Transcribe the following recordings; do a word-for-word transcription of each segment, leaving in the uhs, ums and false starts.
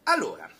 Allora,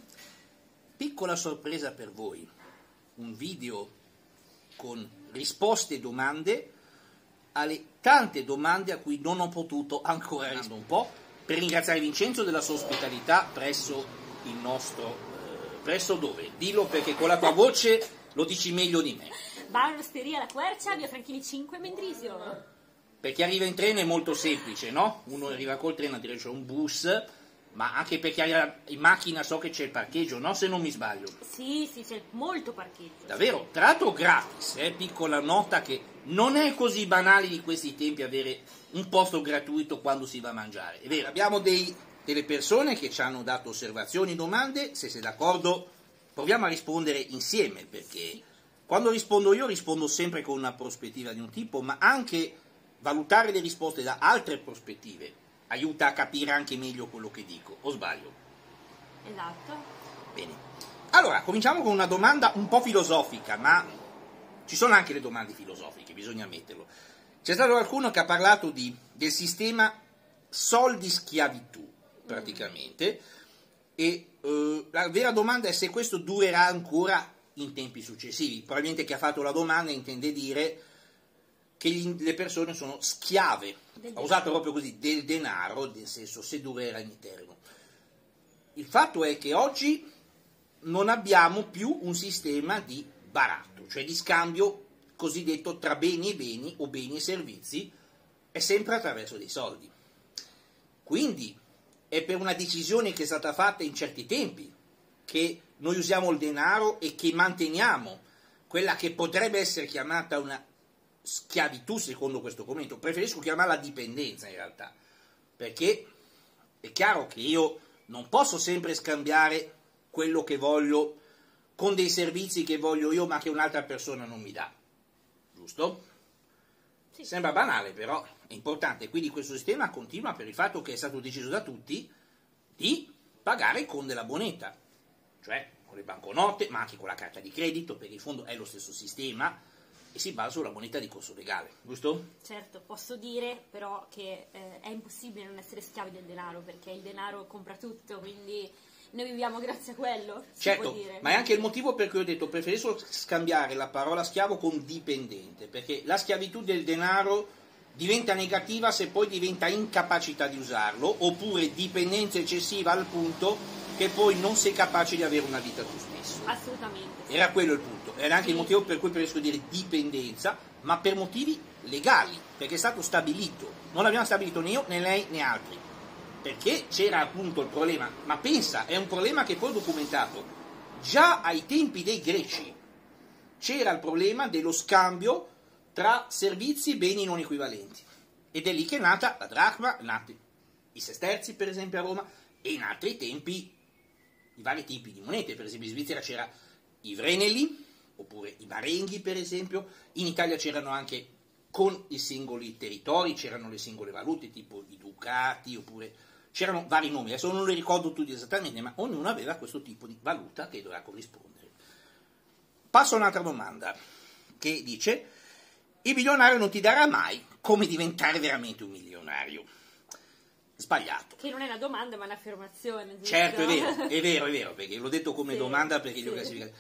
piccola sorpresa per voi, un video con risposte e domande alle tante domande a cui non ho potuto ancora rispondere, un po' per ringraziare Vincenzo della sua ospitalità presso il nostro, eh, presso dove? Dillo, perché con la tua voce lo dici meglio di me. Bar Osteria La Quercia, via Franchini cinque, Mendrisio. Per chi arriva in treno è molto semplice, no? Uno arriva col treno, direi c'è un bus, ma anche per chi arriva in macchina so che c'è il parcheggio, no? Se non mi sbaglio. Sì, sì, c'è molto parcheggio. Davvero, tra l'altro gratis, eh? Piccola nota che non è così banale di questi tempi avere un posto gratuito quando si va a mangiare. È vero, abbiamo dei, delle persone che ci hanno dato osservazioni, domande, se sei d'accordo proviamo a rispondere insieme, perché quando rispondo io rispondo sempre con una prospettiva di un tipo, ma anche valutare le risposte da altre prospettive aiuta a capire anche meglio quello che dico, o sbaglio? Esatto. Bene. Allora, cominciamo con una domanda un po' filosofica, ma ci sono anche le domande filosofiche, bisogna ammetterlo. C'è stato qualcuno che ha parlato di, del sistema soldi-schiavitù, praticamente, mm. e eh, la vera domanda è se questo durerà ancora in tempi successivi. Probabilmente chi ha fatto la domanda intende dire che gli, le persone sono schiave, ho usato proprio così, del denaro, nel senso se durerà in eterno. Il fatto è che oggi non abbiamo più un sistema di baratto, cioè di scambio cosiddetto tra beni e beni o beni e servizi, è sempre attraverso dei soldi. Quindi è per una decisione che è stata fatta in certi tempi che noi usiamo il denaro e che manteniamo quella che potrebbe essere chiamata una schiavitù secondo questo commento. Preferisco chiamarla dipendenza in realtà, perché è chiaro che io non posso sempre scambiare quello che voglio con dei servizi che voglio io ma che un'altra persona non mi dà, giusto? Sì. Sembra banale, però è importante. Quindi questo sistema continua per il fatto che è stato deciso da tutti di pagare con della moneta, cioè con le banconote, ma anche con la carta di credito, perché in fondo è lo stesso sistema e si basa sulla moneta di corso legale, giusto? Certo, posso dire però che eh, è impossibile non essere schiavi del denaro, perché il denaro compra tutto, quindi noi viviamo grazie a quello, si certo, può dire. Ma è anche il motivo per cui ho detto preferisco scambiare la parola schiavo con dipendente, perché la schiavitù del denaro diventa negativa se poi diventa incapacità di usarlo, oppure dipendenza eccessiva al punto che poi non sei capace di avere una vita tu stesso. Assolutamente. Era quello il punto, era anche sì. il motivo per cui preferisco dire dipendenza, ma per motivi legali, perché è stato stabilito, non l'abbiamo stabilito né io né lei né altri, perché c'era appunto il problema, ma pensa, è un problema che poi ho documentato, già ai tempi dei greci c'era il problema dello scambio tra servizi e beni non equivalenti, ed è lì che è nata la dracma, nati i sesterzi per esempio a Roma, e in altri tempi i vari tipi di monete, per esempio in Svizzera c'era i vreneli, oppure i marenghi per esempio, in Italia c'erano anche con i singoli territori, c'erano le singole valute, tipo i ducati, oppure c'erano vari nomi, adesso non li ricordo tutti esattamente, ma ognuno aveva questo tipo di valuta che doveva corrispondere. Passo a un'altra domanda, che dice, il milionario non ti darà mai come diventare veramente un milionario. Sbagliato. Che non è una domanda ma un'affermazione. Giusto? Certo, è vero, è vero, è vero, perché l'ho detto come sì, domanda perché sì. Li ho classificati.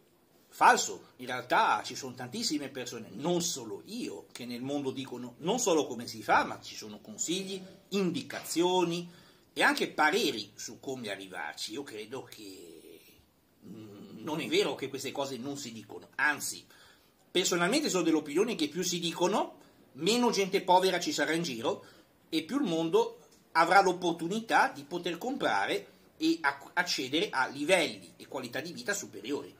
Falso, in realtà ci sono tantissime persone, non solo io, che nel mondo dicono non solo come si fa, ma ci sono consigli, indicazioni e anche pareri su come arrivarci. Io credo che mh, non è vero che queste cose non si dicono, anzi, personalmente sono dell'opinione che più si dicono, meno gente povera ci sarà in giro e più il mondo avrà l'opportunità di poter comprare e accedere a livelli e qualità di vita superiori.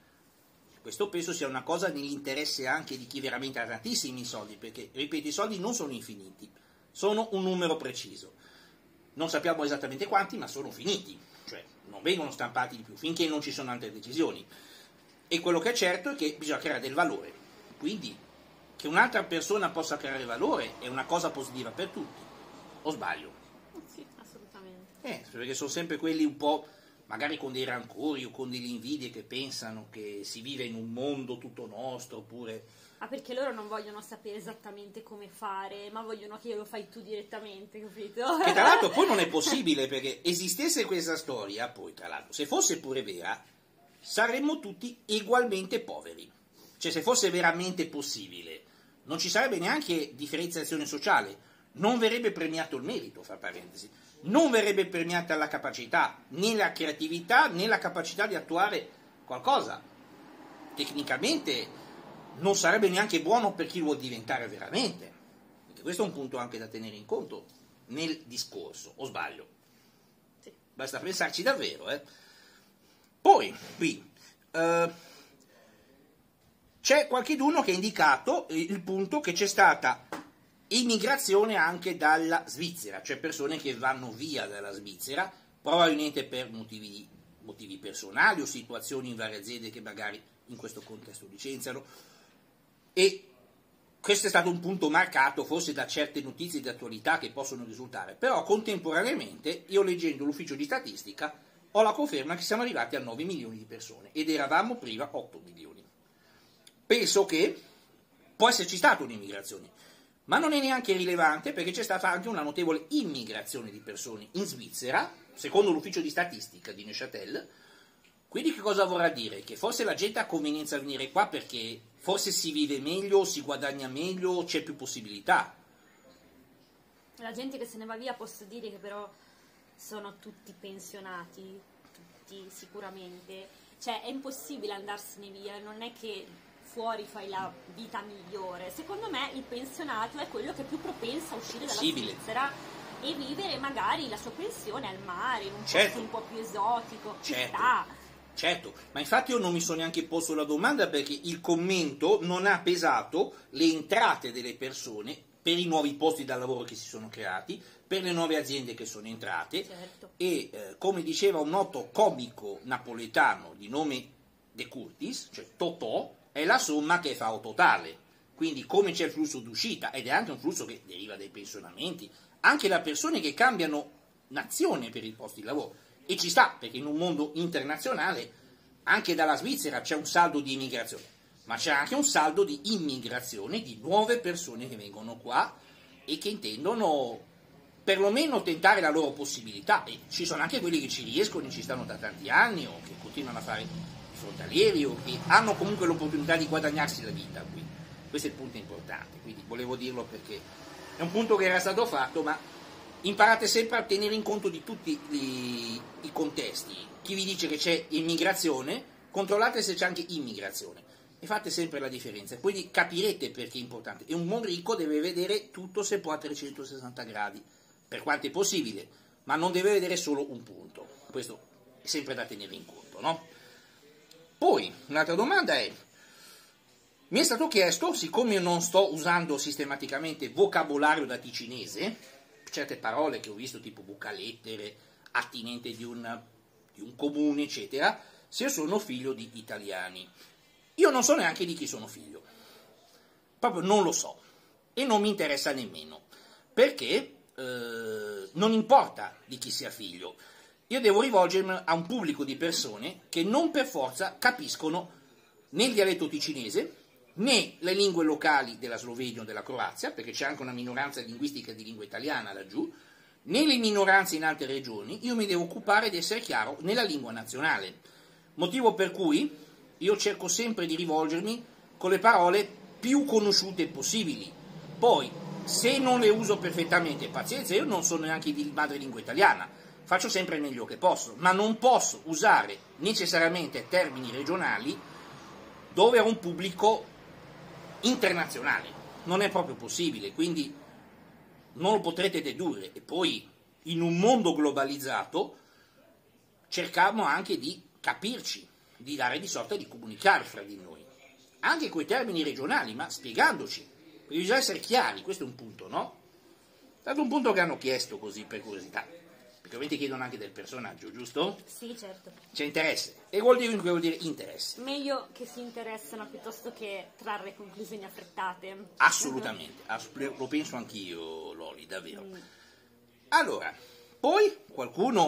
Questo penso sia una cosa nell'interesse anche di chi veramente ha tantissimi soldi, perché, ripeto, i soldi non sono infiniti, sono un numero preciso. Non sappiamo esattamente quanti, ma sono finiti, cioè non vengono stampati di più, finché non ci sono altre decisioni. E quello che è certo è che bisogna creare del valore, quindi che un'altra persona possa creare valore è una cosa positiva per tutti, o sbaglio? Sì, assolutamente. Eh, perché sono sempre quelli un po' magari con dei rancori o con delle invidie, che pensano che si vive in un mondo tutto nostro, oppure... Ah, perché loro non vogliono sapere esattamente come fare, ma vogliono che lo fai tu direttamente, capito? Che tra l'altro poi non è possibile, perché esistesse questa storia, poi tra l'altro, se fosse pure vera, saremmo tutti ugualmente poveri. Cioè, se fosse veramente possibile, non ci sarebbe neanche differenziazione sociale, non verrebbe premiato il merito, fra parentesi, non verrebbe premiata la capacità, né la creatività, né la capacità di attuare qualcosa. Tecnicamente non sarebbe neanche buono per chi vuol diventare veramente. Perché questo è un punto anche da tenere in conto nel discorso, o sbaglio? Sì. Basta pensarci davvero, eh. Poi, qui, eh, c'è qualcheduno che ha indicato il punto che c'è stata immigrazione anche dalla Svizzera, cioè persone che vanno via dalla Svizzera, probabilmente per motivi, motivi personali o situazioni in varie aziende che magari in questo contesto licenziano, e questo è stato un punto marcato forse da certe notizie di attualità che possono risultare, però contemporaneamente io, leggendo l'ufficio di statistica, ho la conferma che siamo arrivati a nove milioni di persone ed eravamo prima otto milioni. Penso che può esserci stata un'immigrazione, ma non è neanche rilevante, perché c'è stata anche una notevole immigrazione di persone in Svizzera, secondo l'ufficio di statistica di Neuchâtel. Quindi che cosa vorrà dire? Che forse la gente ha convenienza a venire qua perché forse si vive meglio, si guadagna meglio, c'è più possibilità. La gente che se ne va via, posso dire che però sono tutti pensionati, tutti sicuramente. Cioè è impossibile andarsene via, non è che fuori fai la vita migliore. Secondo me il pensionato è quello che è più propenso a uscire dalla Possibile. Svizzera e vivere magari la sua pensione al mare, in un Certo. posto un po' più esotico. Ci Certo. sta. Certo, ma infatti io non mi sono neanche posto la domanda, perché il commento non ha pesato le entrate delle persone per i nuovi posti da lavoro che si sono creati, per le nuove aziende che sono entrate, Certo. e eh, come diceva un noto comico napoletano di nome De Curtis, cioè Totò, è la somma che fa o totale. Quindi come c'è il flusso d'uscita, ed è anche un flusso che deriva dai pensionamenti, anche da persone che cambiano nazione per i posti di lavoro. E ci sta, perché in un mondo internazionale anche dalla Svizzera c'è un saldo di immigrazione, ma c'è anche un saldo di immigrazione di nuove persone che vengono qua e che intendono perlomeno tentare la loro possibilità. E ci sono anche quelli che ci riescono e ci stanno da tanti anni, o che continuano a fare i frontalieri, o che hanno comunque l'opportunità di guadagnarsi la vita qui. Questo è il punto importante, quindi volevo dirlo perché è un punto che era stato fatto, ma imparate sempre a tenere in conto di tutti i, i contesti. Chi vi dice che c'è immigrazione, controllate se c'è anche immigrazione e fate sempre la differenza, quindi capirete perché è importante. E un buon ricco deve vedere tutto, se può, a trecentosessanta gradi, per quanto è possibile, ma non deve vedere solo un punto. Questo è sempre da tenere in conto, no? Poi un'altra domanda è: mi è stato chiesto, siccome io non sto usando sistematicamente vocabolario da ticinese, certe parole che ho visto tipo bucalettere, attinente di un, di un comune, eccetera, se io sono figlio di italiani. Io non so neanche di chi sono figlio, proprio non lo so, e non mi interessa nemmeno, perché eh, non importa di chi sia figlio. Io devo rivolgermi a un pubblico di persone che non per forza capiscono né il dialetto ticinese, né le lingue locali della Slovenia o della Croazia, perché c'è anche una minoranza linguistica di lingua italiana laggiù, né le minoranze in altre regioni. Io mi devo occupare di essere chiaro nella lingua nazionale, motivo per cui io cerco sempre di rivolgermi con le parole più conosciute possibili. Poi, se non le uso perfettamente, pazienza, io non sono neanche di madrelingua italiana, faccio sempre il meglio che posso, ma non posso usare necessariamente termini regionali dove ho un pubblico internazionale, non è proprio possibile, quindi non lo potrete dedurre. E poi in un mondo globalizzato cerchiamo anche di capirci, di dare di sorta di comunicare fra di noi, anche coi termini regionali, ma spiegandoci, perché bisogna essere chiari. Questo è un punto, no? È stato un punto che hanno chiesto così per curiosità, perché ovviamente chiedono anche del personaggio, giusto? Sì, certo. C'è interesse, e vuol dire, vuol dire interesse. Meglio che si interessano piuttosto che trarre conclusioni affrettate. Assolutamente, ass- lo penso anch'io, Loli, davvero. Mm. Allora, poi qualcuno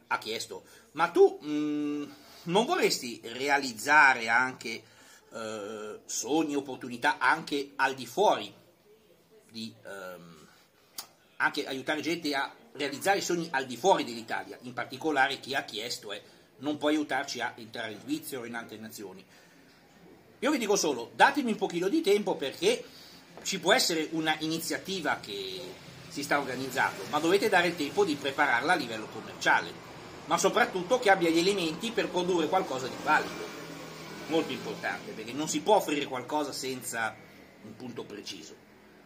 ha chiesto, ma tu mh, non vorresti realizzare anche eh, sogni, opportunità anche al di fuori, di, ehm, anche aiutare gente a realizzare sogni al di fuori dell'Italia, in particolare chi ha chiesto è non può aiutarci a entrare in Svizzera o in altre nazioni. Io vi dico solo, datemi un pochino di tempo perché ci può essere una iniziativa che si sta organizzando, ma dovete dare il tempo di prepararla a livello commerciale, ma soprattutto che abbia gli elementi per produrre qualcosa di valido, molto importante, perché non si può offrire qualcosa senza un punto preciso.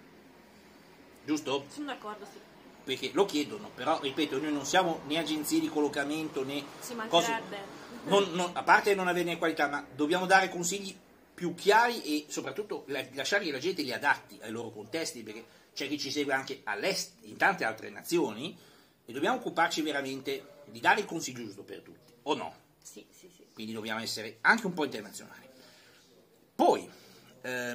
Giusto? Sono d'accordo, sì. Perché lo chiedono, però ripeto, noi non siamo né agenzie di collocamento né Ci cose, mancherebbe. non, non, a parte non averne qualità, ma dobbiamo dare consigli più chiari e soprattutto lasciare la gente li adatti ai loro contesti, perché c'è chi ci segue anche all'est, in tante altre nazioni, e dobbiamo occuparci veramente di dare il consiglio giusto per tutti, o no? Sì, sì, sì. Quindi dobbiamo essere anche un po' internazionali. Poi, eh,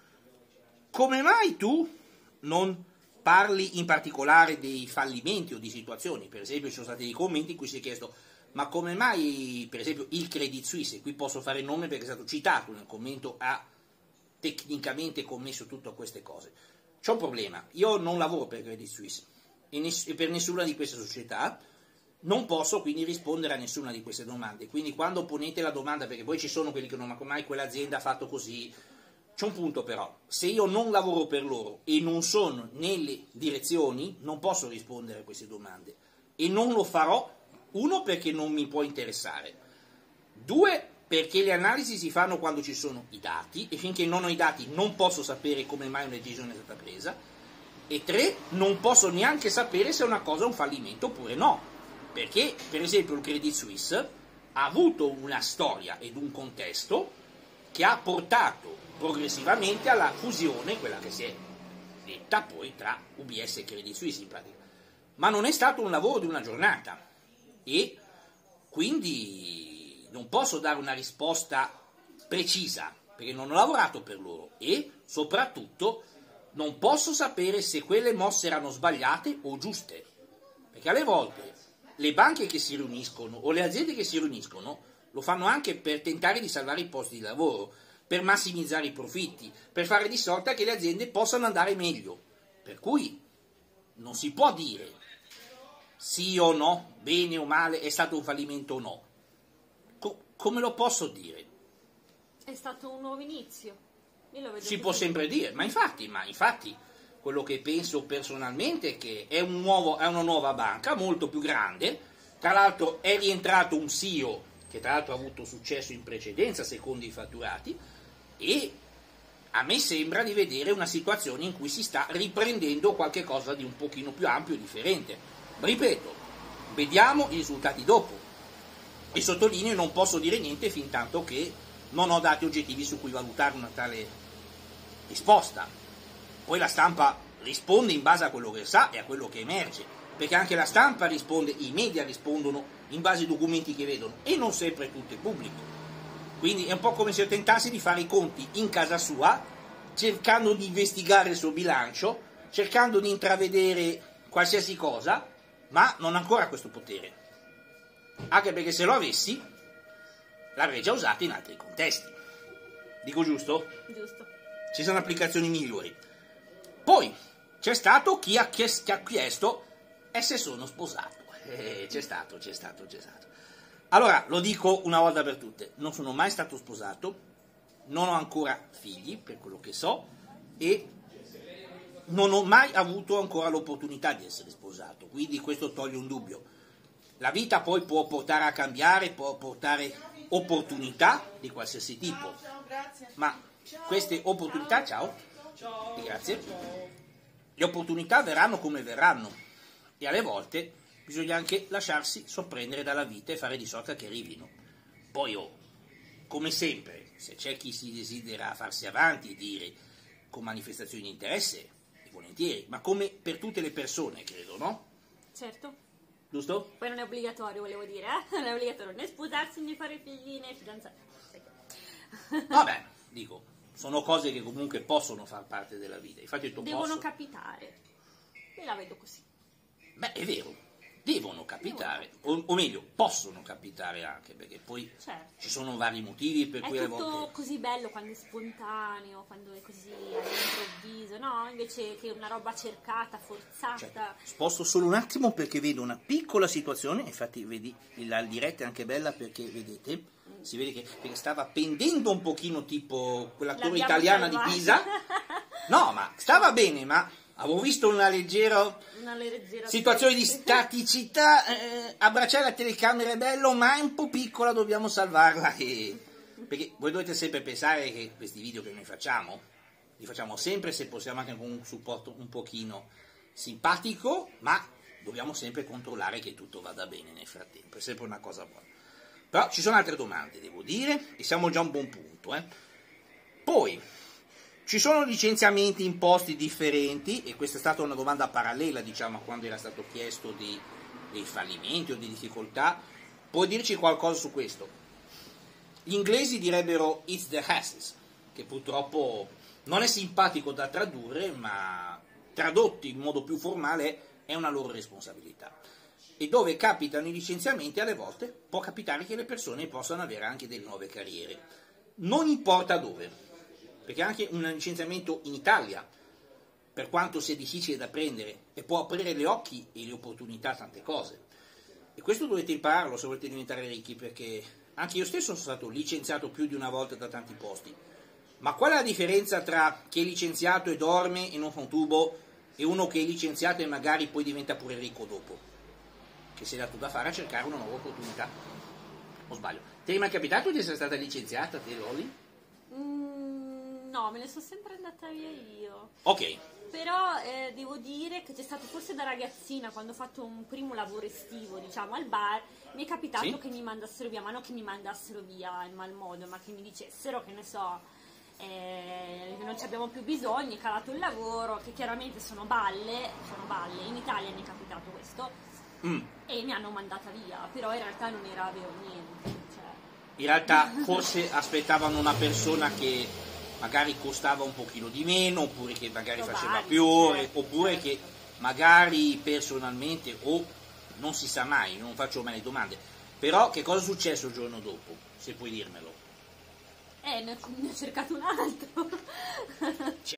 come mai tu non parli in particolare dei fallimenti o di situazioni? Per esempio ci sono stati dei commenti in cui si è chiesto ma come mai per esempio il Credit Suisse, e qui posso fare il nome perché è stato citato nel commento, ha tecnicamente commesso tutte queste cose. C'è un problema, io non lavoro per Credit Suisse e, ness- e per nessuna di queste società, non posso quindi rispondere a nessuna di queste domande, quindi quando ponete la domanda, perché poi ci sono quelli che non, ma come mai quell'azienda ha fatto così. C'è un punto però, se io non lavoro per loro e non sono nelle direzioni, non posso rispondere a queste domande e non lo farò, uno perché non mi può interessare, due perché le analisi si fanno quando ci sono i dati e finché non ho i dati non posso sapere come mai una decisione è stata presa, e tre, non posso neanche sapere se una cosa è un fallimento oppure no, perché per esempio il Credit Suisse ha avuto una storia ed un contesto che ha portato progressivamente alla fusione, quella che si è detta poi tra U B S e Credit Suisse in pratica. Ma non è stato un lavoro di una giornata e quindi non posso dare una risposta precisa perché non ho lavorato per loro e soprattutto non posso sapere se quelle mosse erano sbagliate o giuste, perché alle volte le banche che si riuniscono o le aziende che si riuniscono lo fanno anche per tentare di salvare i posti di lavoro, per massimizzare i profitti, per fare di sorta che le aziende possano andare meglio. Per cui non si può dire sì o no, bene o male, è stato un fallimento o no. Co- come lo posso dire? È stato un nuovo inizio. Io lo vedo Si così. può sempre dire, ma infatti, ma infatti quello che penso personalmente è che è, un nuovo, è una nuova banca, molto più grande, tra l'altro è rientrato un C E O che tra l'altro ha avuto successo in precedenza secondo i fatturati, e a me sembra di vedere una situazione in cui si sta riprendendo qualche cosa di un pochino più ampio e differente. Ripeto, vediamo i risultati dopo e sottolineo non posso dire niente fin tanto che non ho dati oggettivi su cui valutare una tale risposta. Poi la stampa risponde in base a quello che sa e a quello che emerge, perché anche la stampa risponde, i media rispondono in base ai documenti che vedono e non sempre tutto è pubblico. Quindi è un po' come se io tentassi di fare i conti in casa sua, cercando di investigare il suo bilancio, cercando di intravedere qualsiasi cosa, ma non ho ancora questo potere. Anche perché se lo avessi, l'avrei già usato in altri contesti. Dico giusto? Giusto. Ci sono applicazioni migliori. Poi c'è stato chi ha chiesto, chi ha chiesto e se sono sposato. Eh, c'è stato, c'è stato, c'è stato. Allora, lo dico una volta per tutte, non sono mai stato sposato, non ho ancora figli, per quello che so, e non ho mai avuto ancora l'opportunità di essere sposato, quindi questo toglie un dubbio. La vita poi può portare a cambiare, può portare opportunità di qualsiasi tipo, ma queste opportunità, ciao, grazie, le opportunità verranno come verranno e alle volte bisogna anche lasciarsi sorprendere dalla vita e fare di sorta che arrivino. Poi, oh, come sempre, se c'è chi si desidera farsi avanti e dire con manifestazioni di interesse, volentieri, ma come per tutte le persone, credo, no? Certo. Giusto? Poi non è obbligatorio, volevo dire, eh? Non è obbligatorio né sposarsi, né fare figli, né fidanzati. Vabbè, dico, sono cose che comunque possono far parte della vita. Infatti ho detto Devono posso. capitare. Io la vedo così. Beh, è vero. devono capitare, o, o meglio, possono capitare anche, perché poi Certo. ci sono vari motivi per È cui a tutto volte... così bello quando è spontaneo, quando è così all'improvviso, no? Invece che una roba cercata, forzata. Cioè, sposto solo un attimo perché vedo una piccola situazione, infatti vedi, la diretta è anche bella perché vedete, si vede che perché stava pendendo un pochino tipo quella torre L'abbiamo italiana salvata. di Pisa, no ma stava bene, ma avevo visto una leggera Una leggera situazione di staticità, eh, abbracciare la telecamera è bello, ma è un po' piccola, dobbiamo salvarla, e... perché voi dovete sempre pensare che questi video che noi facciamo, li facciamo sempre se possiamo anche con un supporto un pochino simpatico, ma dobbiamo sempre controllare che tutto vada bene nel frattempo, è sempre una cosa buona. Però ci sono altre domande, devo dire, e siamo già a un buon punto. Eh. Poi, ci sono licenziamenti in posti differenti, e questa è stata una domanda parallela, diciamo, a quando era stato chiesto di, dei fallimenti o di difficoltà. Puoi dirci qualcosa su questo? Gli inglesi direbbero it's the hassles, che purtroppo non è simpatico da tradurre, ma tradotti in modo più formale è una loro responsabilità. E dove capitano i licenziamenti, alle volte può capitare che le persone possano avere anche delle nuove carriere. Non importa dove, perché anche un licenziamento in Italia, per quanto sia difficile da prendere, e può aprire gli occhi e le opportunità a tante cose. E questo dovete impararlo se volete diventare ricchi, perché anche io stesso sono stato licenziato più di una volta da tanti posti. Ma qual è la differenza tra chi è licenziato e dorme e non fa un tubo e uno che è licenziato e magari poi diventa pure ricco dopo? Che si è dato da fare a cercare una nuova opportunità. O sbaglio? Ti è mai capitato di essere stata licenziata, te Loli? Mm, no, me ne sono sempre andata via io. Ok. Però eh, devo dire che c'è stato forse da ragazzina, quando ho fatto un primo lavoro estivo, diciamo, al bar, mi è capitato Sì? che mi mandassero via, ma non che mi mandassero via in mal modo, ma che mi dicessero, che ne so, eh, non ci abbiamo più bisogno, è calato il lavoro, che chiaramente sono balle, sono balle, in Italia mi è capitato questo, Mm. e mi hanno mandata via, però in realtà non era vero niente. Cioè... In realtà forse aspettavano una persona che magari costava un pochino di meno, oppure che magari Probabile, faceva più ore, certo, oppure certo. che magari personalmente, o non si sa mai, non faccio mai le domande. Però che cosa è successo il giorno dopo, se puoi dirmelo? Eh, ne ho, ne ho cercato un altro.